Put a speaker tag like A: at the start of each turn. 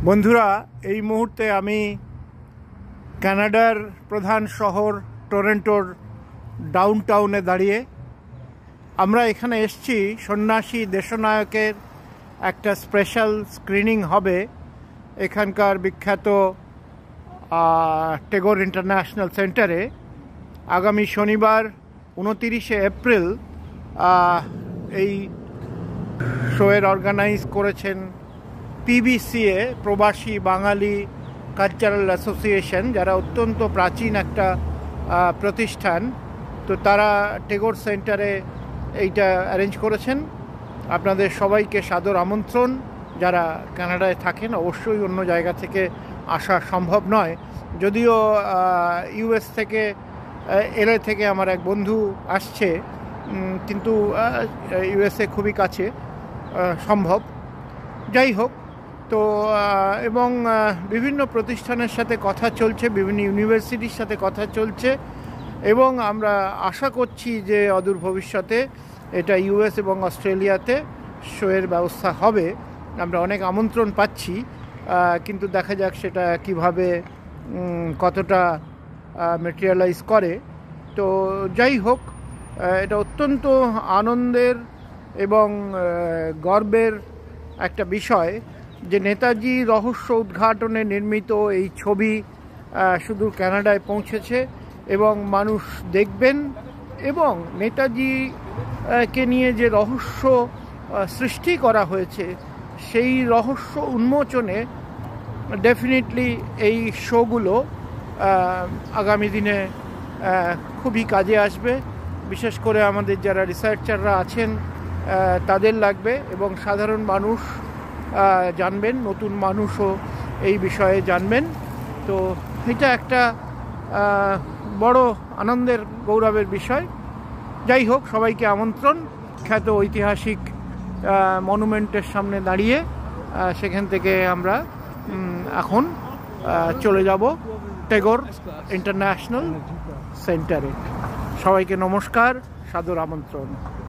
A: বন্ধুরা, এই মুহূর্তে আমি কানাডার প্রধান শহর টরন্টোর ডাউনটাউনে দাঁড়িয়ে। আমরা এখানে এসেছি সন্ন্যাসী দেশনায়কের একটা স্পেশাল স্ক্রিনিং হবে এখানকার বিখ্যাত টেগোর ইন্টারন্যাশনাল সেন্টারে। আগামী শনিবার 29শে এপ্রিল এই শোয়ের অর্গানাইজ করেছেন পিবিসিএ, প্রবাসী বাঙালি কালচারাল অ্যাসোসিয়েশন, যারা অত্যন্ত প্রাচীন একটা প্রতিষ্ঠান। তো তারা টেগোর সেন্টারে এইটা অ্যারেঞ্জ করেছেন। আপনাদের সবাইকে সাদর আমন্ত্রণ। যারা কানাডায় থাকেন, অবশ্যই অন্য জায়গা থেকে আসা সম্ভব নয়, যদিও ইউএস থেকে এলএ থেকে আমার এক বন্ধু আসছে, কিন্তু ইউএসএ খুবই কাছে, সম্ভব। যাই হোক, তো এবং বিভিন্ন প্রতিষ্ঠানের সাথে কথা চলছে, বিভিন্ন ইউনিভার্সিটির সাথে কথা চলছে, এবং আমরা আশা করছি যে অদূর ভবিষ্যতে এটা ইউএস এবং অস্ট্রেলিয়াতে শোয়ের ব্যবস্থা হবে। আমরা অনেক আমন্ত্রণ পাচ্ছি, কিন্তু দেখা যাক সেটা কিভাবে কতটা ম্যাটেরিয়ালাইজ করে। তো যাই হোক, এটা অত্যন্ত আনন্দের এবং গর্বের একটা বিষয় যে নেতাজি রহস্য উদ্ঘাটনে নির্মিত এই ছবি শুধু কানাডায় পৌঁছেছে এবং মানুষ দেখবেন, এবং নেতাজিকে নিয়ে যে রহস্য সৃষ্টি করা হয়েছে সেই রহস্য উন্মোচনে ডেফিনেটলি এই শোগুলো আগামী দিনে খুবই কাজে আসবে। বিশেষ করে আমাদের যারা রিসার্চাররা আছেন তাদের লাগবে, এবং সাধারণ মানুষ জানবেন, নতুন মানুষও এই বিষয়ে জানবেন। তো এটা একটা বড় আনন্দের গৌরবের বিষয়। যাই হোক, সবাইকে আমন্ত্রণ। খ্যাত ঐতিহাসিক মনুমেন্টের সামনে দাঁড়িয়ে সেখান থেকে আমরা এখন চলে যাব টেগোর ইন্টারন্যাশনাল সেন্টারে। সবাইকে নমস্কার, সাদর আমন্ত্রণ।